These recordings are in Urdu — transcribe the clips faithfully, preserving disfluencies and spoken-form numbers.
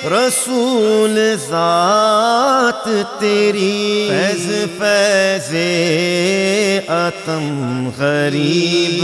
رسول ذات تیری، فیض فیض عتم غریب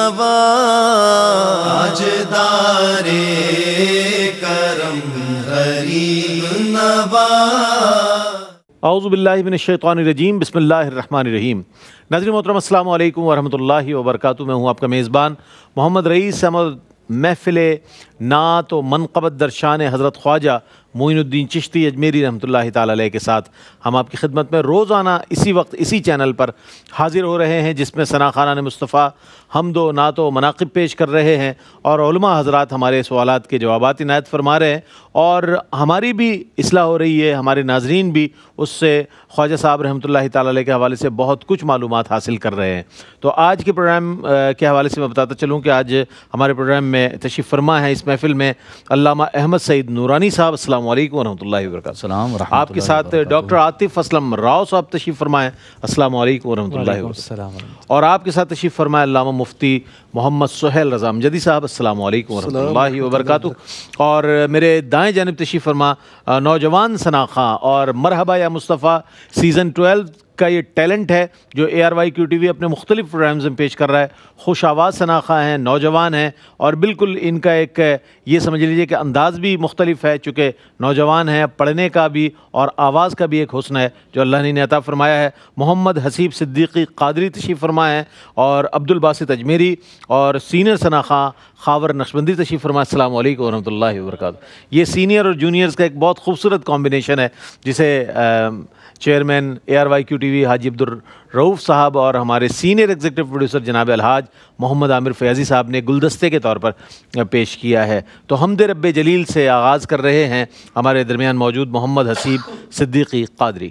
نواز، تاجدار کرم غریب نواز۔ اعوذ باللہ من الشیطان الرجیم، بسم اللہ الرحمن الرحیم۔ ناظرین محترم، السلام علیکم ورحمۃ اللہ وبرکاتہ۔ میں ہوں آپ کا میزبان محمد رئیس احمد۔ محفل نعت و منقبت در شان حضرت خواجہ معین الدین چشتی اجمیری رحمۃ اللہ تعالی علیہ کے ساتھ ہم آپ کی خدمت میں روزانہ اسی وقت اسی چینل پر حاضر ہو رہے ہیں، جس میں ثنا خوانان مصطفیٰ حمد و نعت و مناقب پیش کر رہے ہیں اور علماء حضرات ہمارے سوالات کے جوابات عنایت فرما رہے ہیں، اور ہماری بھی اصلاح ہو رہی ہے، ہمارے ناظرین بھی اس سے خواجہ صاحب رحمۃ اللہ تعالی علیہ کے حوالے سے بہت کچھ معلومات حاصل کر رہے ہیں۔ تو آج کے پروگرام کے حوالے سے میں بتاتا چلوں کہ آج ہمارے پروگرام میں تشریف فرما ہے اس محفل میں علامہ احمد سعید نورانی صاحب۔ السلام علیکم ورحمۃ اللہ وبرکاتہ۔ السلام ورحمۃ اللہ۔ آپ کے ساتھ ڈاکٹر عاطف اسلم راؤ صاحب تشریف فرمائے۔ السلام علیکم ورحمۃ اللہ وبرکاتہ۔ اور آپ کے ساتھ تشریف فرمائے علامہ مفتی محمد سہیل رضا امجدی صاحب۔ السلام علیکم ورحمۃ اللہ وبرکاتہ۔ اور میرے دائیں جانب تشریف فرما نوجوان ثنا خواں اور مرحبا یا مصطفیٰ سیزن ٹویلو کا یہ ٹیلنٹ ہے جو A R Y Q T V اپنے مختلف پروگرامز میں پیش کر رہا ہے۔ خوش آواز ثنا خواں ہیں، نوجوان ہیں، اور بالکل ان کا ایک یہ سمجھ لیجیے کہ انداز بھی مختلف ہے، چونکہ نوجوان ہیں، پڑھنے کا بھی اور آواز کا بھی ایک حسن ہے جو اللہ نے عطا فرمایا ہے۔ محمد حسیب صدیقی قادری تشریف فرما ہیں، اور عبد الباسط اجمیری اور سینئر ثنا خواں خاور نقشبندی تشریف فرما۔ السلام علیکم ورحمۃ اللہ وبرکاتہ۔ یہ سینئر اور جونیئرز کا ایک بہت خوبصورت کمبینیشن ہے جسے chairman A R Y Q T V Haji Abdul الرؤوف صاحب اور ہمارے سینئر ایگزیکٹو پروڈیوسر جناب الحاج محمد عامر فیاضی صاحب نے گلدستے کے طور پر پیش کیا ہے۔ تو حمد رب جلیل سے آغاز کر رہے ہیں ہمارے درمیان موجود محمد حسیب صدیقی قادری۔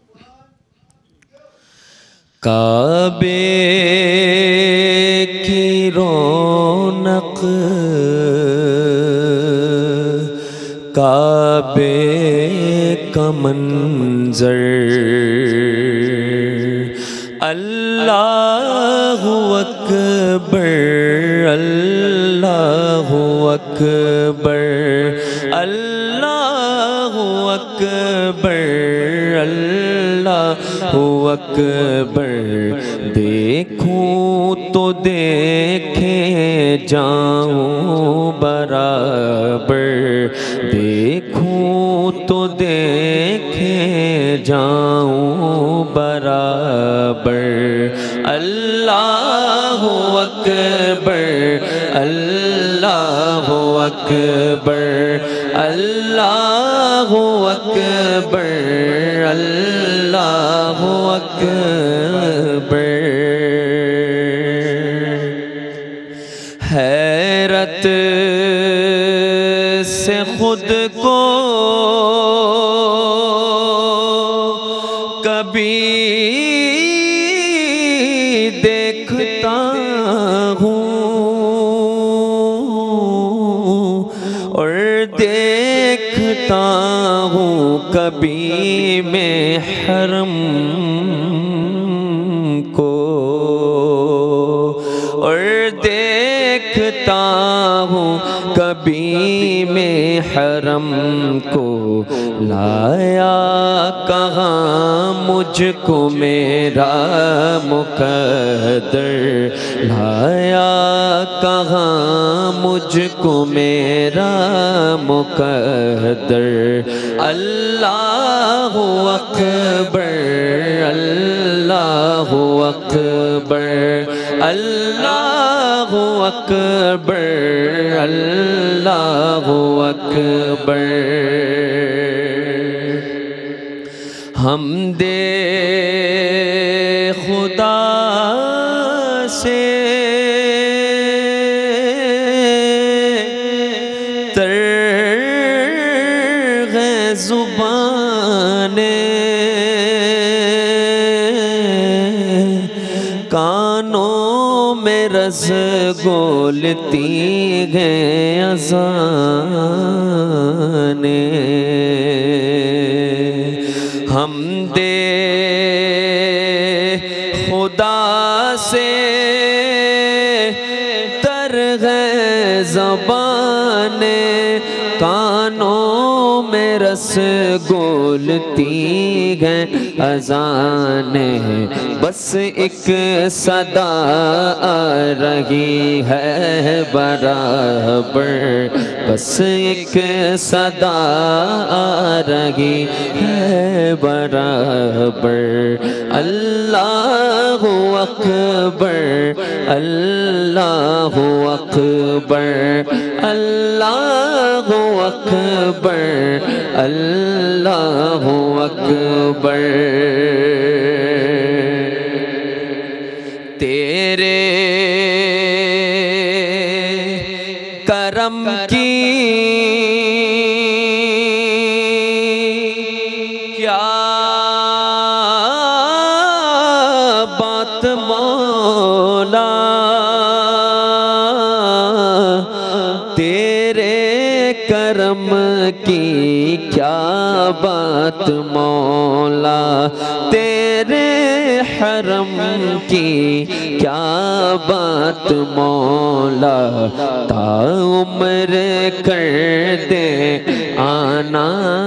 کعبے کی رونق، کعبے کا منظر، اللہ اکبر اللہ اکبر اللہ اکبر اللہ اکبر، دیکھوں تو دیکھے جاؤں برابر، دیکھوں تو دیکھے جاؤں برابر، اللہ اکبر اللہ اکبر اللہ اکبر اللہ اکبر۔ حیرت سے خود کو کبھی دیکھتا ہوں اور دیکھتا ہوں کبھی میں حرم کو، اور دیکھتا ہوں کبھی میں حرم کو، لایا کہاں مجھ کو میرا مقدر، لایا کہاں مجھ کو میرا مقدر، اللہ اکبر اللہ اکبر اللہ اکبر اللہ اکبر۔ حمد خدا سے تر ہے زبانیں، کانوں میں رس گولتی ہیں اذانیں، حمد خدا سے تر ہے زبان گانے کانوں میں رس گولتی ہیں اذانیں بس ایک صدا آ رہی ہے برابر بس ایک صدا آ رہی ہے برابر اللہ اکبر اللہ اکبر اللہ اکبر اللہ اکبر تیرے کرم کی کیا بات مولا تیرے کرم کی کیا بات مولا تیرے حرم کی کیا بات مولا تا عمر کر دے آنا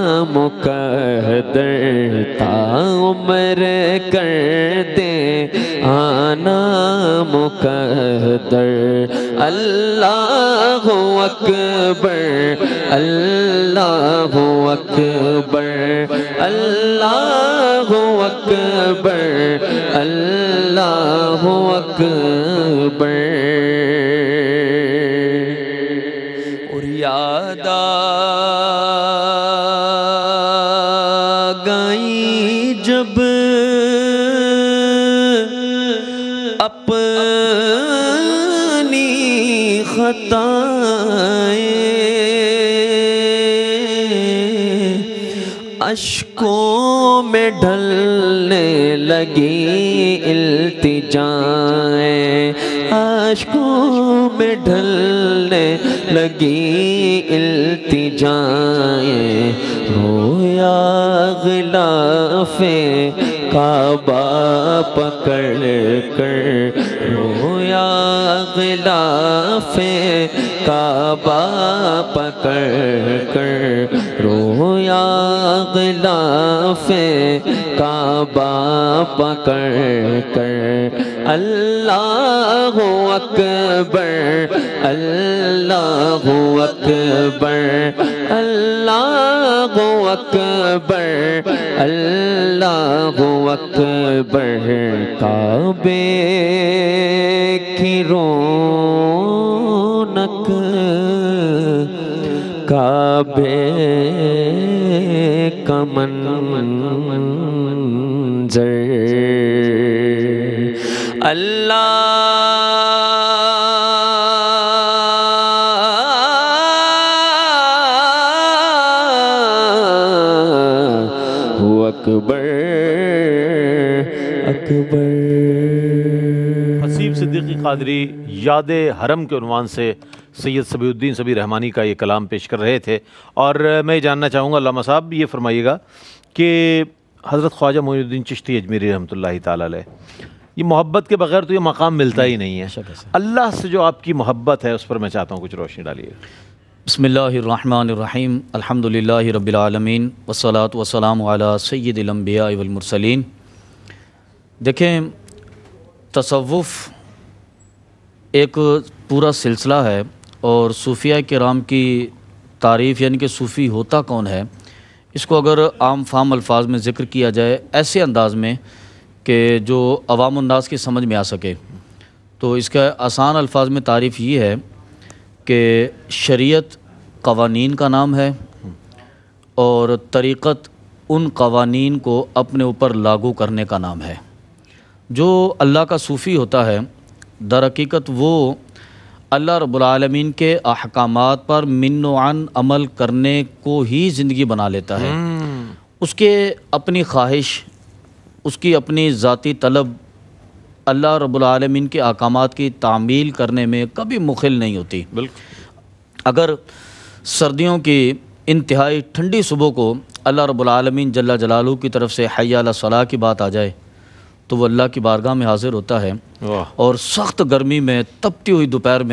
مقدر تا عمر کر دے آنا مقدر اللہ اکبر اللہ اکبر اللہ اکبر اللہ اکبر اور یاد آ گئی جب اپنی خطائیں اشکوں میں ڈھلنے لگی التجائیں اشکوں میں ڈھلنے لگی التجائیں رویا غلاف کعبہ پکڑ کر رویا غلاف کعبہ پکڑ کر رویا غلاف کعبہ پکڑ کر اللہ اکبر اللہ اکبر اللہ اکبر اللہ اکبر کعبے کی رونق کعبے کا منظر اللہ اکبر اکبر حسیب صدیقی قادری یاد حرم کے عنوان سے سید صبی الدین صبی رحمانی کا یہ کلام پیش کر رہے تھے، اور میں جاننا چاہوں گا علامہ صاحب یہ فرمائیے گا کہ حضرت خواجہ معین الدین چشتی اجمیری رحمۃ اللہ تعالی علیہ، یہ محبت کے بغیر تو یہ مقام ملتا ہی نہیں ہے، اللہ سے جو آپ کی محبت ہے اس پر میں چاہتا ہوں کچھ روشنی ڈالیے۔ بسم اللہ الرحمن الرحیم، الحمدللہ رب العالمین والصلاة والسلام علی سید الانبیاء والمرسلین۔ دیکھیں، تصوف ایک پورا سلسلہ ہے، اور صوفیہ کرام کی تعریف یعنی کہ صوفی ہوتا کون ہے، اس کو اگر عام فہم الفاظ میں ذکر کیا جائے ایسے انداز میں کہ جو عوام الناس کی سمجھ میں آ سکے، تو اس کا آسان الفاظ میں تعریف یہ ہے کہ شریعت قوانین کا نام ہے، اور طریقت ان قوانین کو اپنے اوپر لاگو کرنے کا نام ہے۔ جو اللہ کا صوفی ہوتا ہے در حقیقت وہ اللہ رب العالمین کے احکامات پر من و عن عمل کرنے کو ہی زندگی بنا لیتا ہے، اس کے اپنی خواہش، اس کی اپنی ذاتی طلب اللہ رب العالمین کے احکامات کی تعمیل کرنے میں کبھی مخل نہیں ہوتی۔ اگر سردیوں کی انتہائی ٹھنڈی صبح کو اللہ رب العالمین جل جلالہ کی طرف سے حی علی الصلاۃ کی بات آ جائے تو وہ اللہ کی بارگاہ میں حاضر ہوتا ہے، اور سخت گرمی میں تپتی ہوئی دوپہر میں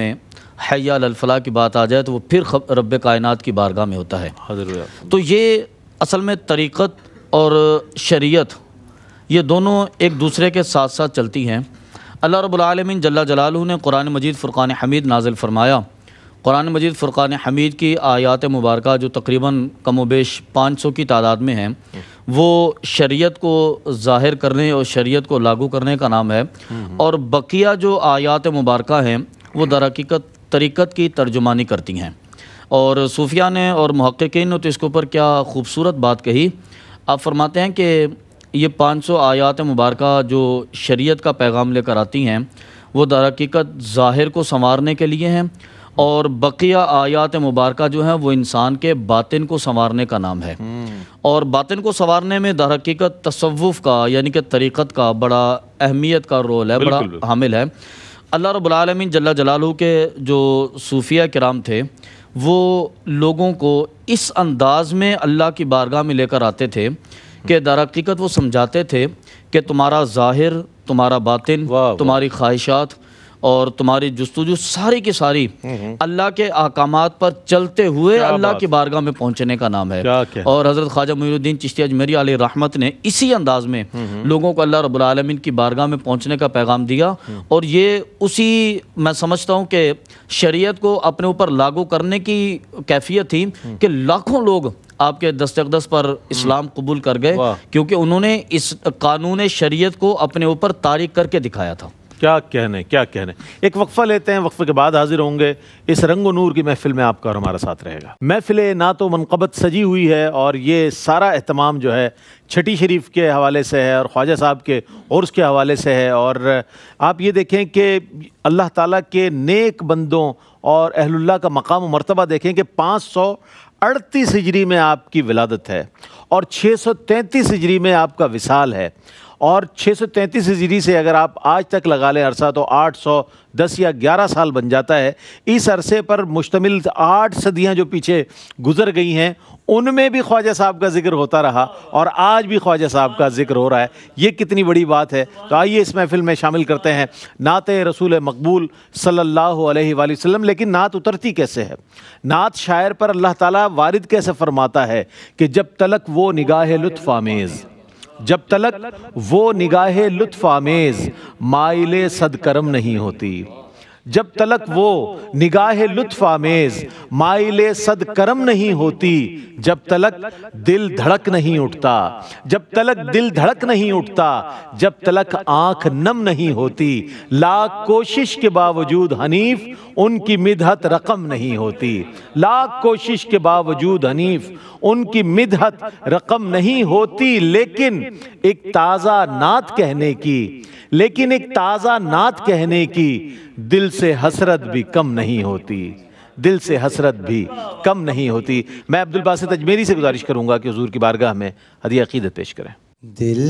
حی علی الفلاح کی بات آ جائے تو وہ پھر رب کائنات کی بارگاہ میں ہوتا ہے۔ حضرت تو یہ اصل میں طریقت اور شریعت یہ دونوں ایک دوسرے کے ساتھ ساتھ چلتی ہیں۔ اللہ رب العالمین جل جلالہ نے قرآن مجید فرقان حمید نازل فرمایا۔ قرآن مجید فرقان حمید کی آیات مبارکہ جو تقریباً کم و بیش پانچ سو کی تعداد میں ہیں، وہ شریعت کو ظاہر کرنے اور شریعت کو لاگو کرنے کا نام ہے، اور بقیہ جو آیات مبارکہ ہیں وہ در حقیقت طریقت کی ترجمانی کرتی ہیں۔ اور صوفیہ نے اور محققین نے تو اس کے اوپر کیا خوبصورت بات کہی۔ آپ فرماتے ہیں کہ یہ پانچ سو آیات مبارکہ جو شریعت کا پیغام لے کر آتی ہیں وہ در حقیقت ظاہر کو سنوارنے کے لیے ہیں، اور بقیہ آیات مبارکہ جو ہیں وہ انسان کے باطن کو سنوارنے کا نام ہے۔ اور باطن کو سنوارنے میں در حقیقت تصوف کا یعنی کہ طریقت کا بڑا اہمیت کا رول ہے، بڑا حامل ہے۔ اللہ رب العالمین جل جلالہ کے جو صوفیہ کرام تھے وہ لوگوں کو اس انداز میں اللہ کی بارگاہ میں لے کر آتے تھے کہ در حقیقت وہ سمجھاتے تھے کہ تمہارا ظاہر، تمہارا باطن، تمہاری خواہشات اور تمہاری جستجو ساری کی ساری اللہ کے احکامات پر چلتے ہوئے اللہ کی بارگاہ میں پہنچنے کا نام ہے۔ اور حضرت خواجہ معین الدین چشتی اجمیری علیہ رحمت نے اسی انداز میں لوگوں کو اللہ رب العالمین کی بارگاہ میں پہنچنے کا پیغام دیا، اور یہ اسی میں سمجھتا ہوں کہ شریعت کو اپنے اوپر لاگو کرنے کی کیفیت تھی کہ لاکھوں لوگ آپ کے دست اقدس پر اسلام قبول کر گئے، کیونکہ انہوں نے اس قانون شریعت کو اپنے اوپر طاری کر کے دکھایا تھا۔ کیا کہنے کیا کہنے ایک وقفہ لیتے ہیں، وقفے کے بعد حاضر ہوں گے۔ اس رنگ و نور کی محفل میں آپ کا اور ہمارا ساتھ رہے گا۔ محفل نعت و منقبت سجی ہوئی ہے، اور یہ سارا اہتمام جو ہے چھٹی شریف کے حوالے سے ہے اور خواجہ صاحب کے عرس کے حوالے سے ہے۔ اور آپ یہ دیکھیں کہ اللہ تعالیٰ کے نیک بندوں اور اہل اللہ کا مقام و مرتبہ دیکھیں کہ پانچ سو اڑتیس ہجری میں آپ کی ولادت ہے، اور چھ سو تینتیس ہجری میں آپ کا وصال ہے، اور چھ سو تینتیس ہجری سے اگر آپ آج تک لگا لیں عرصہ تو آٹھ سو دس یا گیارہ سال بن جاتا ہے۔ اس عرصے پر مشتمل آٹھ صدیاں جو پیچھے گزر گئی ہیں ان میں بھی خواجہ صاحب کا ذکر ہوتا رہا، اور آج بھی خواجہ صاحب کا ذکر ہو رہا ہے۔ یہ کتنی بڑی بات ہے۔ تو آئیے اس محفل میں شامل کرتے ہیں نعت رسول مقبول صلی اللہ علیہ وآلہ وسلم۔ لیکن نعت اترتی کیسے ہے؟ نعت شاعر پر اللہ تعالیٰ وارد کیسے فرماتا ہے کہ جب تلک وہ نگاہ لطف آمیز، جب تلک وہ نگاہ لطف آمیز مائل صد کرم نہیں ہوتی، جب تلک وہ نگاہ لطف آمیز مائل صد کرم نہیں ہوتی، جب تلک دل دھڑک نہیں اٹھتا، جب تلک دل دھڑک نہیں اٹھتا، جب تلک آنکھ نم نہیں ہوتی، لاکھ کوشش کے باوجود حنیف ان کی مدحت رقم نہیں ہوتی، لاکھ کوشش کے باوجود حنیف ان کی مدحت رقم نہیں ہوتی۔ لیکن ایک تازہ نعت کہنے کی لیکن ایک تازہ نعت کہنے کی دل سے حسرت بھی کم نہیں ہوتی، دل سے حسرت بھی کم نہیں ہوتی۔ میں عبدالباسط اجمیری سے گزارش کروں گا کہ حضور کی بارگاہ میں ہدیہ عقیدت پیش کریں۔ دل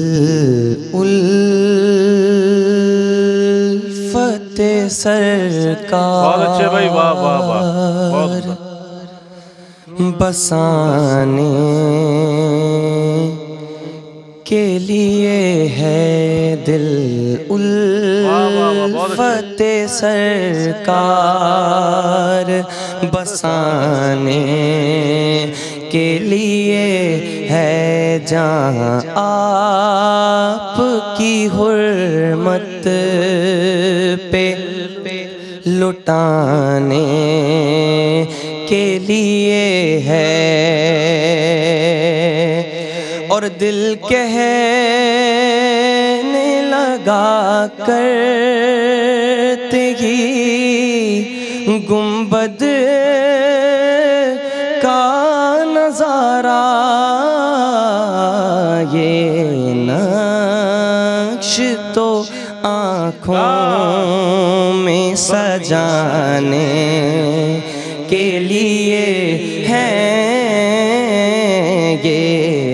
الفت سرکار بہت اچھے بھائی، واہ واہ واہ، بہت بسانے کے لیے ہے دل الفت سرکار، بسانے کے لیے ہے جہاں آپ کی حرمت پہ، لٹانے کے لیے ہے، اور دل کہنے لگا کرتے ہی گنبد کا نظارہ، یہ نقش تو آنکھوں میں سجانے کے لیے ہے، یہ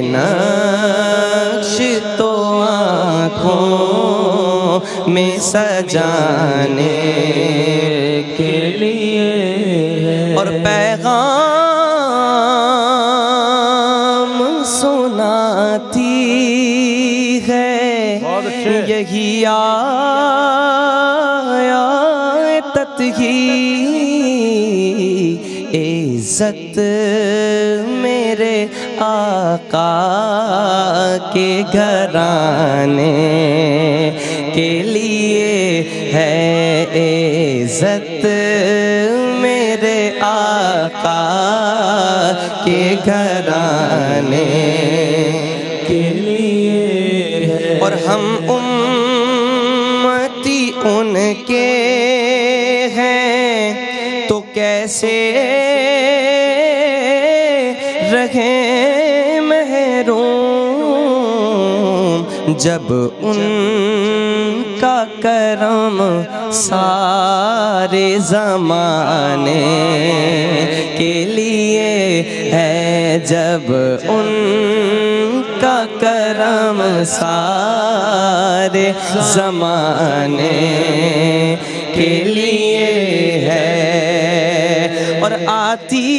نقش تو آنکھوں میں سجانے کے لیے، اور پیغام سناتی ہے یہی آیات ہی عزت میرے آقا کے گھرانے کے لیے ہے عزت میرے آقا کے گھرانے کے لیے ہے، اور ہم امتی ان کے ہیں تو کیسے رہیں محروم، جب ان کا کرم سارے زمانے کے لیے ہے، جب ان کا کرم سارے زمانے کے لیے ہے، اور آتی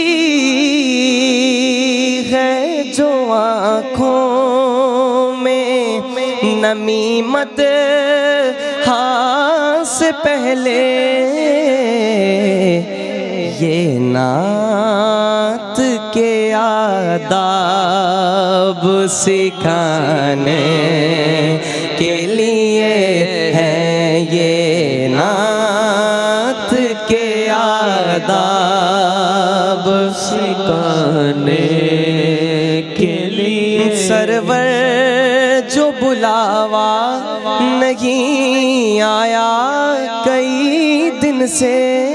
ہے جو آنکھوں میں نمیمت ہاں سے پہلے یہ نعت کے آداب سکھانے کے لیے ہے، یہ نعت کے آداب سکھانے کے لیے، سرور جو بلاوا نہیں آیا کئی دن سے،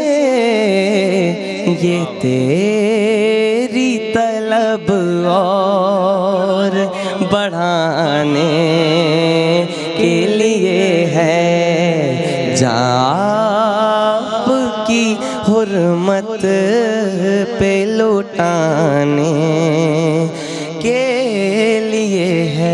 یہ تیری طلب اور بڑھانے کے لیے ہے، جاب کی حرمت پہ لوٹانے کے لیے ہے۔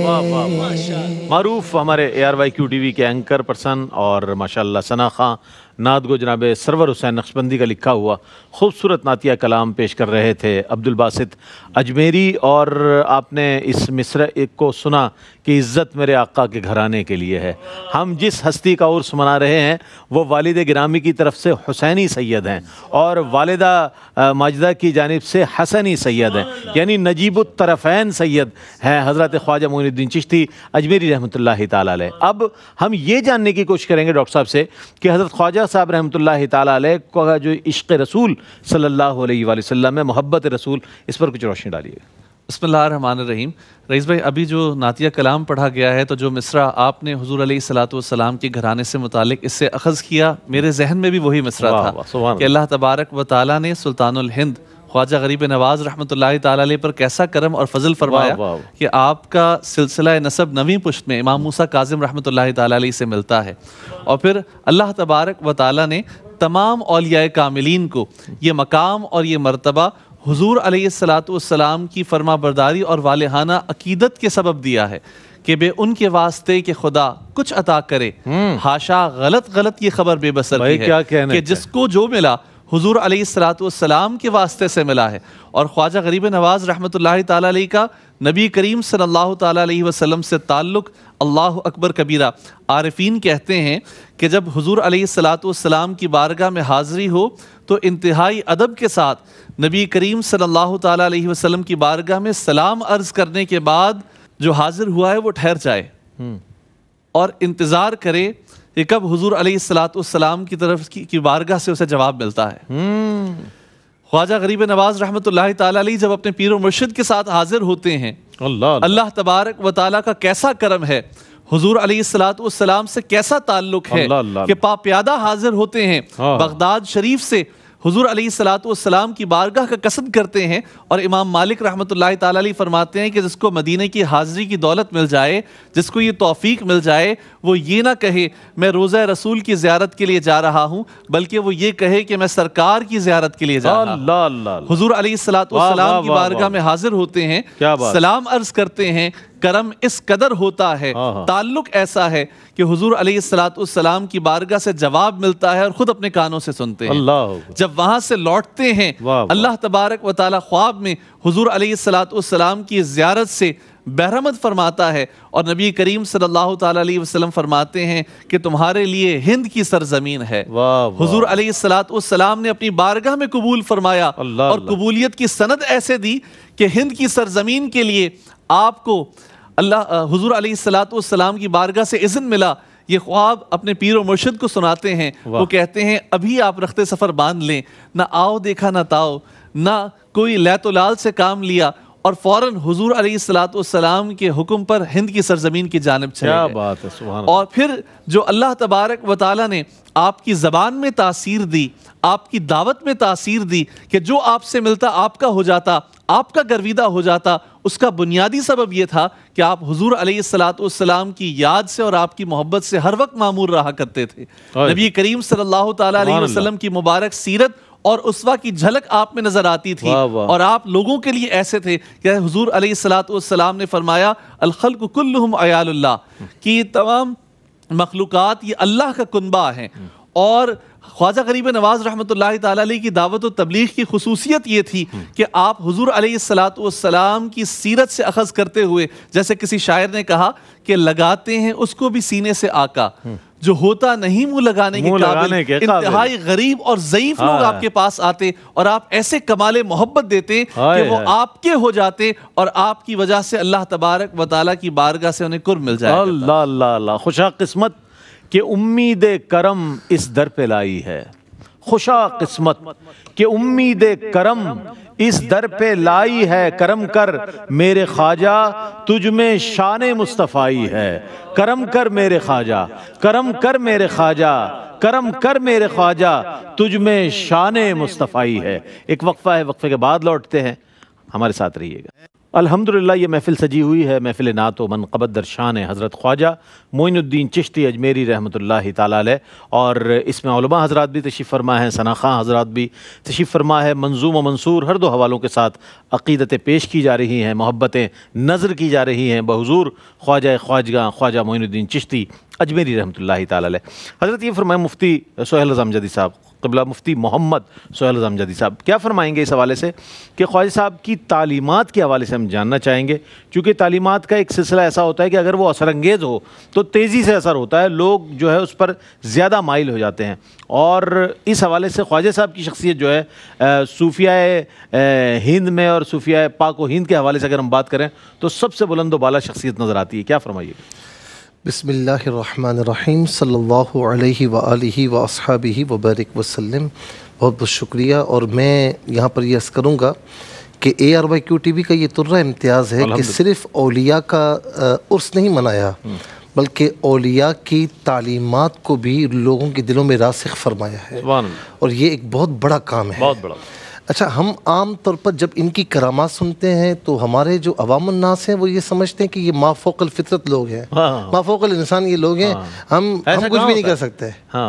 معروف ہمارے A R Y Q T V کے اینکر پرسن اور ماشاءاللہ ثنا خاں نعت گو جناب سرور حسین نقشبندی کا لکھا ہوا خوبصورت نعتیہ کلام پیش کر رہے تھے عبد الباسط اجمیری، اور آپ نے اس مصرع کو سنا کہ عزت میرے آقا کے گھرانے کے لیے ہے۔ ہم جس ہستی کا عرس منا رہے ہیں وہ والد گرامی کی طرف سے حسینی سید ہیں، اور والدہ ماجدہ کی جانب سے حسنی سید ہیں، یعنی نجیب الطرفین سید ہیں حضرت خواجہ معین الدین چشتی اجمیری رحمۃ اللہ تعالیٰ علیہ۔ اب ہم یہ جاننے کی کوشش کریں گے ڈاکٹر صاحب سے کہ حضرت خواجہ صاحب رحمۃ اللہ تعالیٰ علیہ کا جو عشق رسول صلی اللہ علیہ وآلہ وسلم ہے، محبت رسول، اس پر کچھ روشنی ڈالیے۔ بسم اللہ الرحمن الرحیم۔ رئیس بھائی، ابھی جو نعتیہ کلام پڑھا گیا ہے تو جو مصرع آپ نے حضور علیہ الصلوۃ والسلام کے گھرانے سے متعلق اس سے اخذ کیا، میرے ذہن میں بھی وہی مصرع تھا کہ اللہ تبارک و تعالیٰ نے سلطان الہند خواجہ غریب نواز رحمۃ اللہ تعالیٰ علیہ پر کیسا کرم اور فضل فرمایا کہ آپ کا سلسلہ نسب نویں پشت میں امام موسیٰ کاظم رحمۃ اللہ تعالیٰ علیہ سے ملتا ہے، اور پھر اللہ تبارک و تعالیٰ نے تمام اولیاء کاملین کو یہ مقام اور یہ مرتبہ حضور علیہ الصلوۃ والسلام کی فرما برداری اور والہانہ عقیدت کے سبب دیا ہے کہ بے ان کے واسطے کہ خدا کچھ عطا کرے، ہاشا غلط غلط یہ خبر بے بسر کی ہے کہ جس کو جو ملا حضور علیہ الصلوۃ والسلام کے واسطے سے ملا ہے، اور خواجہ غریب نواز رحمۃ اللہ تعالیٰ علیہ کا نبی کریم صلی اللہ تعالیٰ علیہ وسلم سے تعلق اللہ اکبر کبیرہ۔ عارفین کہتے ہیں کہ جب حضور علیہ الصلوۃ والسلام کی بارگاہ میں حاضری ہو تو انتہائی ادب کے ساتھ نبی کریم صلی اللہ تعالیٰ علیہ وسلم کی بارگاہ میں سلام عرض کرنے کے بعد جو حاضر ہوا ہے وہ ٹھہر جائے اور انتظار کرے کہ کب حضور علیہ الصلوۃ والسلام کی طرف کی بارگاہ سے اسے جواب ملتا ہے۔ خواجہ غریب نواز رحمۃ اللہ تعالیٰ علیہ جب اپنے پیر و مرشد کے ساتھ حاضر ہوتے ہیں، اللہ اللہ تبارک و تعالیٰ کا کیسا کرم ہے، حضور علیہ الصلوۃ والسلام سے کیسا تعلق ہے کہ پا پیادہ حاضر ہوتے ہیں بغداد شریف سے، حضور علیہ الصلوۃ والسلام کی بارگاہ کا قصد کرتے ہیں، اور امام مالک رحمۃ اللہ تعالیٰ علیہ فرماتے ہیں کہ جس کو مدینہ کی حاضری کی دولت مل جائے، جس کو یہ توفیق مل جائے، وہ یہ نہ کہے میں روضہ رسول کی زیارت کے لیے جا رہا ہوں، بلکہ وہ یہ کہے کہ میں سرکار کی زیارت کے لیے جا رہا ہوں۔ حضور علیہ الصلوۃ والسلام کی بارگاہ میں حاضر ہوتے ہیں، سلام عرض کرتے ہیں، کرم اس قدر ہوتا ہے، تعلق ایسا ہے کہ حضور علیہ الصلوۃ والسلام کی بارگاہ سے جواب ملتا ہے اور خود اپنے کانوں سے سنتے ہیں۔ جب وہاں سے لوٹتے ہیں اللہ تبارک و تعالیٰ خواب میں حضور علیہ الصلوۃ والسلام کی زیارت سے بہرمد فرماتا ہے، اور نبی کریم صلی اللہ تعالیٰ علیہ وسلم فرماتے ہیں کہ تمہارے لیے ہند کی سرزمین ہے۔ حضور علیہ الصلوۃ والسلام نے اپنی بارگاہ میں قبول فرمایا اور قبولیت کی سند ایسے دی کہ ہند کی سرزمین کے لیے آپ کو اللہ حضور علیہ الصلوۃ والسلام کی بارگاہ سے اذن ملا۔ یہ خواب اپنے پیر و مرشد کو سناتے ہیں، وہ کہتے ہیں ابھی آپ رخت سفر باندھ لیں، نہ آؤ دیکھا نہ تاؤ، نہ کوئی لیت و لال سے کام لیا، اور فوراً حضور علیہ الصلوۃ والسلام کے حکم پر ہند کی سرزمین کی جانب چلے گئے۔ کیا بات ہے، سبحان اللہ۔ اور پھر جو اللہ تبارک و تعالیٰ نے آپ کی زبان میں تاثیر دی، آپ کی دعوت میں تاثیر دی کہ جو آپ سے ملتا آپ کا ہو جاتا، آپ کا گرویدہ ہو جاتا، اس کا بنیادی سبب یہ تھا کہ آپ حضور علیہ الصلوۃ والسلام کی یاد سے اور آپ کی محبت سے ہر وقت معمور رہا کرتے تھے۔ نبی کریم صلی اللہ تعالیٰ علیہ وسلم کی مبارک سیرت اور اسوہ کی جھلک آپ میں نظر آتی تھی، اور آپ لوگوں کے لیے ایسے تھے کہ حضور علیہ الصلوۃ والسلام نے فرمایا الخلق کلہم عیال اللہ، کہ تمام مخلوقات یہ اللہ کا کنبہ ہیں۔ اور خواجہ غریب نواز رحمۃ اللہ تعالیٰ علیہ کی دعوت و تبلیغ کی خصوصیت یہ تھی کہ آپ حضور علیہ الصلوۃ والسلام کی سیرت سے اخذ کرتے ہوئے، جیسے کسی شاعر نے کہا کہ لگاتے ہیں اس کو بھی سینے سے آقا، جو ہوتا نہیں منہ لگانے کے قابل، انتہائی غریب اور ضعیف لوگ آپ کے پاس آتے اور آپ ایسے کمال محبت دیتے کہ وہ آپ کے ہو جاتے، اور آپ کی وجہ سے اللہ تبارک و تعالیٰ کی بارگاہ سے انہیں قرب مل جائے۔ اللہ اللہ اللہ، خوشا قسمت کہ امید کرم اس در پہ لائی ہے، خوشا قسمت کہ امید کرم اس در پہ لائی ہے، کرم کر میرے خواجہ تجھ میں شان مصطفیٰ ہے، کرم کر میرے خواجہ، کرم کر میرے خواجہ، کرم کر میرے خواجہ تجھ میں شان مصطفیٰ ہے۔ ایک وقفہ ہے، وقفے کے بعد لوٹتے ہیں، ہمارے ساتھ رہیے گا۔ الحمدللہ یہ محفل سجی ہوئی ہے، محفل نعت و منقبت در شان حضرت خواجہ معین الدین چشتی اجمیری رحمۃ اللہ تعالیٰ علیہ، اور اس میں علماء حضرات بھی تشریف فرما ہے، ثنا خواں حضرات بھی تشریف فرما ہے۔ منظوم و منصور ہر دو حوالوں کے ساتھ عقیدتیں پیش کی جا رہی ہیں، محبتیں نظر کی جا رہی ہیں بحضور خواجہ خواجگاں خواجہ معین الدین چشتی اجمیری رحمۃ اللہ تعالیٰ علیہ۔ حضرت یہ فرمائیں مفتی سہیل رضا امجدی صاحب قبلہ، مفتی محمد سہیل رضا امجدی صاحب کیا فرمائیں گے اس حوالے سے کہ خواجہ صاحب کی تعلیمات کے حوالے سے ہم جاننا چاہیں گے، چونکہ تعلیمات کا ایک سلسلہ ایسا ہوتا ہے کہ اگر وہ اثر انگیز ہو تو تیزی سے اثر ہوتا ہے، لوگ جو ہے اس پر زیادہ مائل ہو جاتے ہیں، اور اس حوالے سے خواجہ صاحب کی شخصیت جو ہے صوفیہ ہند میں اور صوفیہ پاک و ہند کے حوالے سے اگر ہم بات کریں تو سب سے بلند و بالا شخصیت نظر آتی ہے، کیا فرمائیے؟ بسم اللہ الرحمن الرحیم، صلی اللہ علیہ وآلہ واصحابہ وبارک وسلم۔ بہت بہت شکریہ، اور میں یہاں پر یہ عرض کروں گا کہ A R Y Q T V کا یہ ترہ امتیاز ہے کہ صرف اولیاء کا عرس نہیں منایا، بلکہ اولیاء کی تعلیمات کو بھی لوگوں کے دلوں میں راسخ فرمایا ہے، اور یہ ایک بہت بڑا کام ہے، بہت بڑا۔ اچھا، ہم عام طور پر جب ان کی کرامات سنتے ہیں تو ہمارے جو عوام الناس ہیں وہ یہ سمجھتے ہیں کہ یہ ما فوق الفطرت لوگ ہیں، ما فوق الانسان یہ لوگ ہیں، ہم ہم کچھ بھی نہیں کر سکتے۔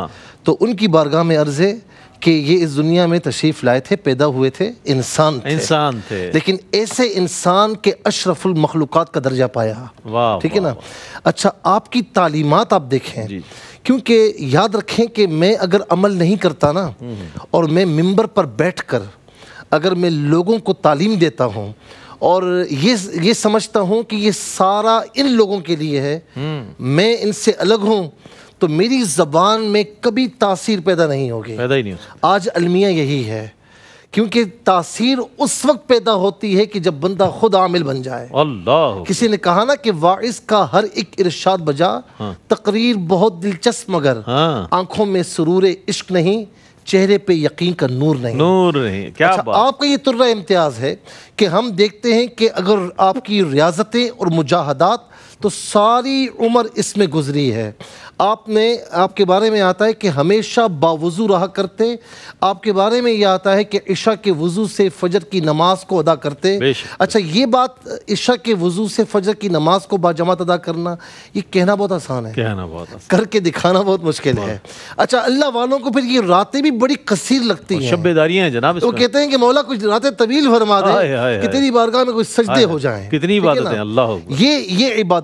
تو ان کی بارگاہ میں عرض ہے کہ یہ اس دنیا میں تشریف لائے تھے، پیدا ہوئے تھے، انسان تھے انسان تھے لیکن ایسے انسان کے اشرف المخلوقات کا درجہ پایا، ٹھیک ہے نا۔ اچھا، آپ کی تعلیمات آپ دیکھیں، کیونکہ یاد رکھیں کہ میں اگر عمل نہیں کرتا نا، اور میں ممبر پر بیٹھ کر اگر میں لوگوں کو تعلیم دیتا ہوں اور یہ یہ سمجھتا ہوں کہ یہ سارا ان لوگوں کے لیے ہے، میں ان سے الگ ہوں، تو میری زبان میں کبھی تاثیر پیدا نہیں ہوگی، پیدا ہی نہیں ہوگی۔ آج المیہ یہی ہے، کیونکہ تاثیر اس وقت پیدا ہوتی ہے کہ جب بندہ خود عامل بن جائے۔ اللہ، کسی نے کہا نا کہ واعظ کا ہر ایک ارشاد بجا، تقریر بہت دلچسپ مگر آنکھوں میں سرور عشق نہیں، چہرے پہ یقین کا نور نہیں نور نہیں کیا بات۔ آپ کا یہ ترہ امتیاز ہے کہ ہم دیکھتے ہیں کہ اگر آپ کی ریاضتیں اور مجاہدات تو ساری عمر اس میں گزری ہے، آپ نے آپ کے بارے میں آتا ہے کہ ہمیشہ باوضو رہا کرتے، آپ کے بارے میں یہ آتا ہے کہ عشاء کے وضو سے فجر کی نماز کو ادا کرتے۔ اچھا، یہ بات عشاء کے وضو سے فجر کی نماز کو باجماعت ادا کرنا، یہ کہنا بہت آسان ہے، کہنا بہت آسان، کر کے دکھانا بہت مشکل ہے۔ اچھا، اللہ والوں کو پھر یہ راتیں بھی بڑی قصیر لگتی ہیں، شب داریاں ہیں جناب، وہ کہتے ہیں کہ مولا کچھ راتیں طویل فرما دے کہ تیری بارگاہ میں کچھ سجدے ہو جائیں، کتنی عبادتیں اللہ، یہ یہ عبادت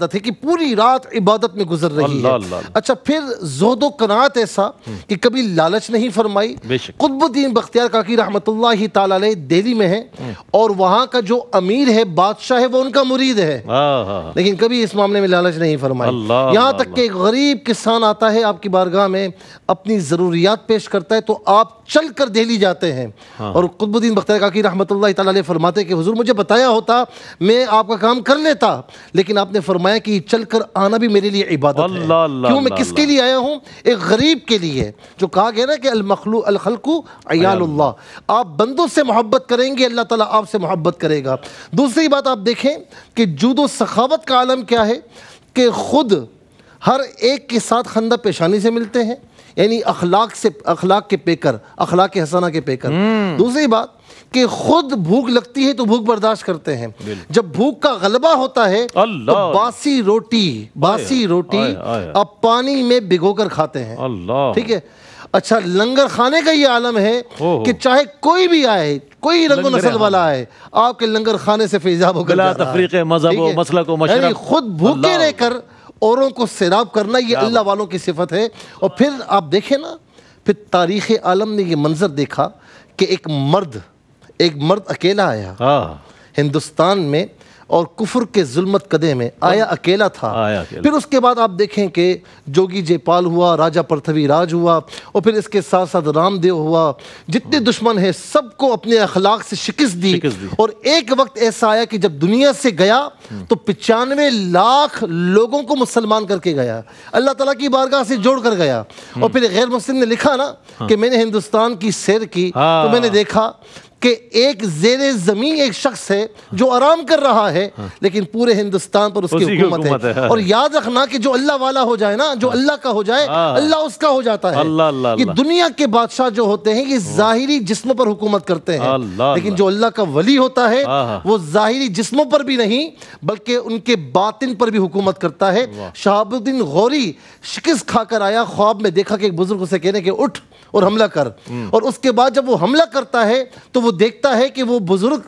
عبادت ہے کہ پوری رات عبادت میں گزر رہی اللہ ہے. اللہ اللہ. اچھا پھر زہد و قناعت ایسا کہ کبھی لالچ نہیں فرمائی. قطب الدین بختیار کاکی رحمۃ اللہ تعالی علیہ دہلی میں ہے اور وہاں کا جو امیر ہے بادشاہ ہے وہ ان کا مرید ہے, لیکن کبھی اس معاملے میں لالچ نہیں فرمائی. یہاں تک کہ ایک غریب کسان آتا ہے آپ کی بارگاہ میں, اپنی ضروریات پیش کرتا ہے تو آپ چل کر دہلی جاتے ہیں. اور قطب الدین بختیار کاکی رحمۃ اللہ تعالی علیہ فرماتے کہ حضور مجھے بتایا ہوتا میں آپ کا کام کر لیتا, لیکن آپ نے فرمایا کہ چل کر آنا بھی میرے لیے عبادت ہے. کیوں, میں کس کے لیے آیا ہوں؟ ایک غریب کے لیے. جو کہا گیا نا کہ المخلوق الخلق عیال اللہ, آپ بندوں سے محبت کریں گے اللہ تعالیٰ آپ سے محبت کرے گا. دوسری بات آپ دیکھیں کہ جود و سخاوت کا عالم کیا ہے کہ خود ہر ایک کے ساتھ خندہ پیشانی سے ملتے ہیں, یعنی اخلاق سے اخلاق کے پیکر, اخلاق حسنہ کے پیکر. دوسری بات کہ خود بھوک لگتی ہے تو بھوک برداشت کرتے ہیں. جب بھوک کا غلبہ ہوتا ہے تو باسی روٹی باسی روٹی اب پانی میں بھگو کر کھاتے ہیں. ٹھیک ہے. اچھا لنگر خانے کا یہ عالم ہے کہ چاہے کوئی بھی آئے, کوئی رنگ و نسل والا آئے, آپ کے لنگر خانے سے فیضاب ہو کر بلا تفریق مذہب و مسلک و مشرب, خود بھوکے رہ کر اوروں کو سیراب کرنا, یہ اللہ والوں کی صفت ہے. اور پھر آپ دیکھیں نا, پھر تاریخ عالم نے یہ منظر دیکھا کہ ایک مرد ایک مرد اکیلا آیا ہندوستان میں اور کفر کے ظلمت قدے میں آیا اکیلا تھا. پھر اس کے بعد آپ دیکھیں کہ جوگی جے پال ہوا, راجہ پرتھوی راج ہوا, اور پھر اس کے ساتھ ساتھ رام دیو ہوا. جتنے دشمن ہیں سب کو اپنے اخلاق سے شکست دی. اور ایک وقت ایسا آیا کہ جب دنیا سے گیا تو پچانوے لاکھ لوگوں کو مسلمان کر کے گیا, اللہ تعالیٰ کی بارگاہ سے جوڑ کر گیا. اور پھر غیر مسلم نے لکھا نا کہ میں نے ہندوستان کی سیر کی تو میں نے دیکھا کہ ایک زیر زمین ایک شخص ہے جو آرام کر رہا ہے, لیکن پورے ہندوستان پر اس کی حکومت ہے. اور یاد رکھنا کہ جو اللہ والا ہو جائے نا, جو اللہ کا ہو جائے, اللہ اس کا ہو جاتا ہے. یہ دنیا کے بادشاہ جو ہوتے ہیں یہ ظاہری جسموں پر حکومت کرتے ہیں, لیکن جو اللہ کا ولی ہوتا ہے وہ ظاہری جسموں پر بھی نہیں بلکہ ان کے باطن پر بھی حکومت کرتا ہے. شہاب الدین غوری شکست کھا کر آیا, خواب میں دیکھا کہ ایک بزرگ اسے کہنے کہ اٹھ اور حملہ کر, اور اس کے بعد جب وہ حملہ کرتا ہے تو وہ دیکھتا ہے کہ وہ بزرگ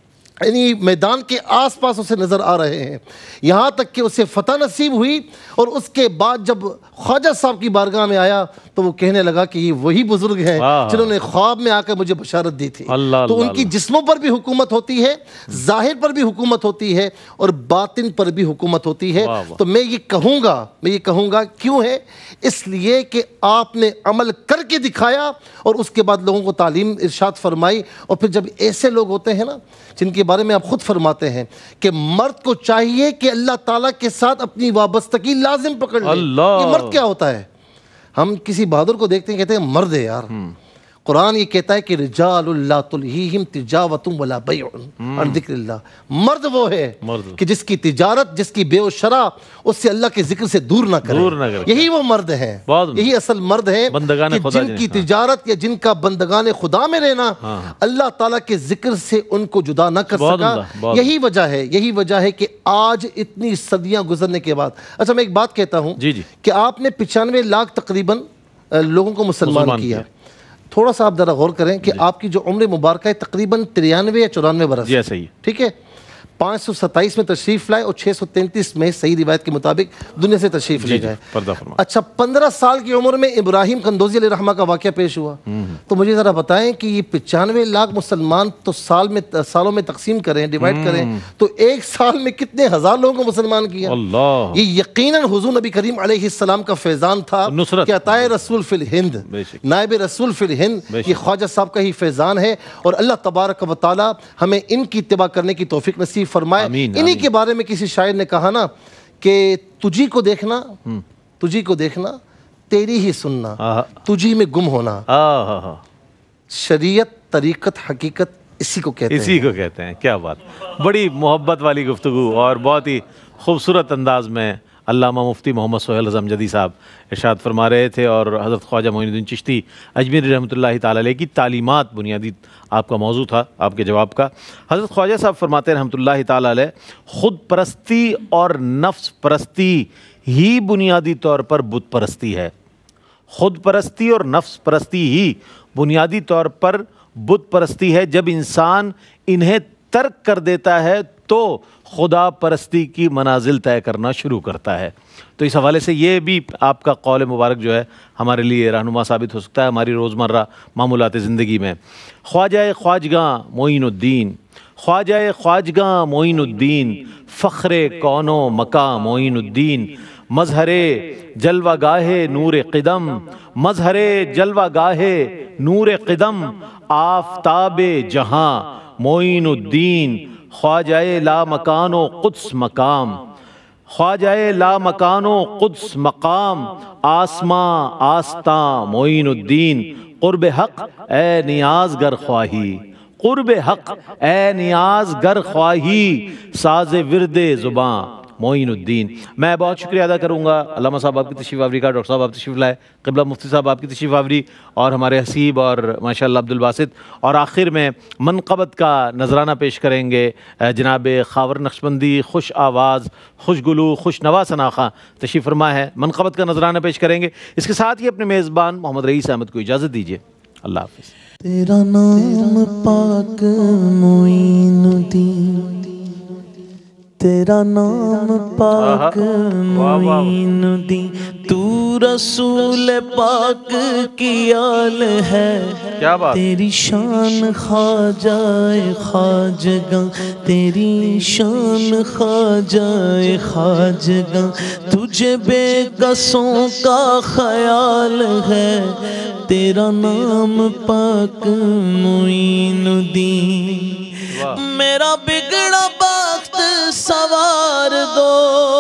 یعنی میدان کے آس پاس اسے نظر آ رہے ہیں, یہاں تک کہ اسے فتح نصیب ہوئی. اور اس کے بعد جب خواجہ صاحب کی بارگاہ میں آیا تو وہ کہنے لگا کہ یہ وہی بزرگ ہیں جنہوں نے خواب میں آ کر مجھے بشارت دی تھی. تو ان کی جسموں پر بھی حکومت ہوتی ہے, ظاہر پر بھی حکومت ہوتی ہے, اور باطن پر بھی حکومت ہوتی ہے. تو میں یہ کہوں گا میں یہ کہوں گا کیوں ہے, اس لیے کہ آپ نے عمل کر کے دکھایا اور اس کے بعد لوگوں کو تعلیم ارشاد فرمائی. اور پھر جب ایسے لوگ ہوتے ہیں نا جن کے بارے میں آپ خود فرماتے ہیں کہ مرد کو چاہیے کہ اللہ تعالیٰ کے ساتھ اپنی وابستگی لازم پکڑ لے. یہ مرد کیا ہوتا ہے؟ ہم کسی بہادر کو دیکھتے ہیں کہتے ہیں مرد ہے یار. قرآن یہ کہتا ہے کہ رجال لا تلہیہم تجارۃ ولا بیع عن ذکر اللہ. مرد وہ ہے کہ جس کی تجارت, جس کی بیع و شراء اس سے اللہ کے ذکر سے دور نہ کرے. یہی وہ مرد ہیں, یہی اصل مرد ہیں کہ جن کی تجارت یا جن کا بندگان خدا میں رہنا اللہ تعالیٰ کے ذکر سے ان کو جدا نہ کر سکا. یہی وجہ ہے یہی وجہ ہے کہ آج اتنی صدیاں گزرنے کے بعد. اچھا میں ایک بات کہتا ہوں کہ آپ نے پچانوے لاکھ تقریباً لوگوں کو مسلمان کیا. تھوڑا سا آپ ذرا غور کریں کہ آپ کی جو عمر مبارکہ ہے تقریباً ترانوے یا چورانوے برس. ٹھیک ہے, پانچ سو ستائیس میں تشریف لائے اور چھ سو تینتیس میں صحیح روایت کے مطابق دنیا سے تشریف لے گئے. اچھا پندرہ سال کی عمر میں ابراہیم قندوزی علیہ رحمہ کا واقعہ پیش ہوا. تو مجھے ذرا بتائیں کہ یہ پچانوے لاکھ مسلمان تو سال میں سالوں میں تقسیم کریں, ڈیوائڈ کریں, تو ایک سال میں کتنے ہزار لوگوں کو مسلمان کیا. یہ یقیناً حضور نبی کریم علیہ السلام کا فیضان تھا کہ عطائے رسول فی الہند, نائب رسول فی الہند, یہ خواجہ صاحب کا ہی فیضان ہے. اور اللہ تبارک و تعالی ہمیں ان کی اتباع کرنے کی توفیق نصیب فرمائے. انہی کے بارے میں کسی شاعر نے کہا نا کہ تجھی کو دیکھنا تجھی کو دیکھنا تیری ہی سننا, تجھی میں گم ہونا. شریعت, طریقت, حقیقت اسی کو کہتے ہیں اسی کو کہتے ہیں. کیا بات, بڑی محبت والی گفتگو اور بہت ہی خوبصورت انداز میں علامہ مفتی محمد سہیل رضا امجدی صاحب ارشاد فرما رہے تھے. اور حضرت خواجہ معین الدین چشتی اجمیری رحمۃ اللہ تعالی علیہ کی تعلیمات بنیادی آپ کا موضوع تھا, آپ کے جواب کا. حضرت خواجہ صاحب فرماتے ہیں رحمۃ اللہ تعالی علیہ, خود پرستی اور نفس پرستی ہی بنیادی طور پر بت پرستی ہے. خود پرستی اور نفس پرستی ہی بنیادی طور پر بت پرستی ہے. جب انسان انہیں ترک کر دیتا ہے تو خدا پرستی کی منازل طے کرنا شروع کرتا ہے۔ تو اس حوالے سے یہ بھی آپ کا قول مبارک جو ہے ہمارے لیے رہنما ثابت ہو سکتا ہے ہماری روزمرہ معمولات زندگی میں۔ خواجہ خواجگاں معین الدین، خواجہ خواجگاں معین الدین، فخر کون و مقام معین الدین، مظہر جلوہ گاہ نور قدم، مظہر جلوہ گاہ نور قدم، آفتاب جہاں معین الدین، خواجہ لا مکان و قدس مقام، خواجہ لا مکان و قدس مقام، آسماں آستاں معین الدین، قرب حق اے نیاز گر خواہی، قرب حق اے نیاز گر خواہی، ساز ورد زباں معین الدین۔ میں بہت شکریہ ادا کروں گا علامہ صاحب آپ کی تشریف آوری کا، ڈاکٹر صاحب آپ تشریف لائے، قبلہ مفتی صاحب آپ کی تشریف آوری، اور ہمارے حسیب اور ماشاءاللہ عبدالباسط، اور آخر میں منقبت کا نذرانہ پیش کریں گے جناب خاور نقشبندی، خوش آواز، خوش گلو، خوش نوا ثنا خاں تشریف فرما ہے، منقبت کا نذرانہ پیش کریں گے۔ اس کے ساتھ ہی اپنے میزبان محمد رئیس احمد کو اجازت دیجیے، اللہ حافظ۔ تیرا نام پاک معین الدین، تیرا نام پاک معین الدین، تو رسول پاک کی آل ہے، کیا بات، تیری شان خواجہ خواجگاں، تیری شان خواجہ خواجگاں، تجھے بے قصوں کا خیال ہے، تیرا نام پاک معین الدین۔ میرا بگڑا بخت سوار دو،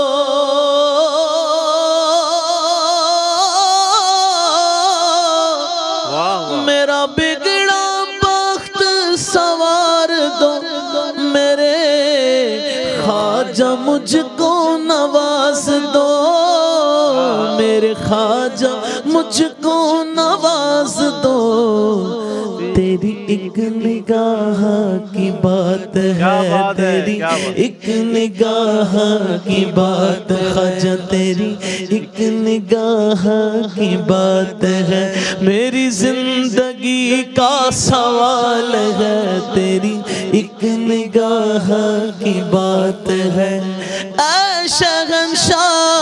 میرا بگڑا بخت سوار دو، میرے خواجہ مجھ کو نواز دو، میرے خواجہ مجھ کو نواز دو، تیری ایک نگاہ کی بات ہے، تیری ایک نگاہ کی بات، خواجہ تیری ایک نگاہ کی بات ہے، میری زندگی کا سوال ہے، تیری ایک نگاہ کی بات ہے، اے شہنشاہ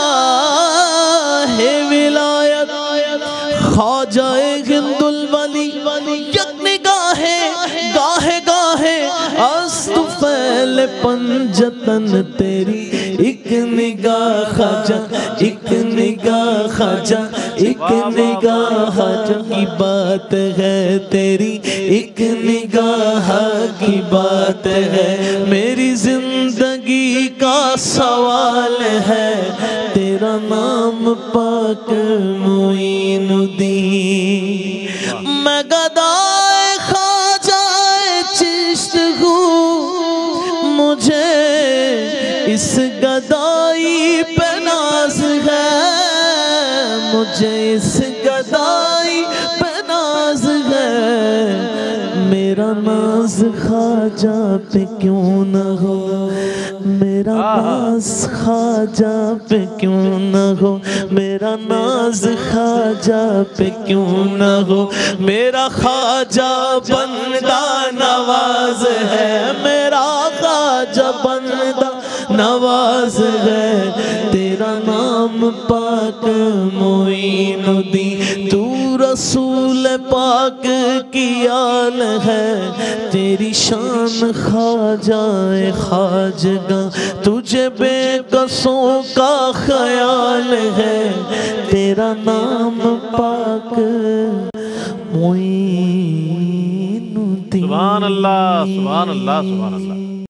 ولایت خواجہ ہند الولی، یک نگاہ گاہے گاہے استفیل پنجتن، تیری ایک نگاہ خواجہ، ایک نگاہ خواجہ، ایک نگاہ خواجہ کی بات ہے، تیری ایک نگاہ کی بات ہے، میری زندگی کا سوال ہے، تیرا نام پاک معین الدین۔ میں گدائے خواجہ چشت ہوں، مجھے اس گدائی پہ ناز ہے، مجھے اس گدائی پہ ناز ہے، میرا ناز خواجہ پہ کیوں نہ ہو، میرا ناز خواجہ پہ کیوں نہ ہو، میرا ناز خواجہ پہ کیوں نہ ہو، میرا خواجہ بندہ نواز ہے، میرا خواجہ بندہ نواز ہے، تیرا نام پاک معین الدین، تو رسول پاک کی آل ہے، تیری شان خواجہ خواجگاں، تجھے بے قصوں کا خیال ہے، تیرا نام پاک معین الدین۔ سبحان اللہ، سبحان اللہ، سبحان اللہ۔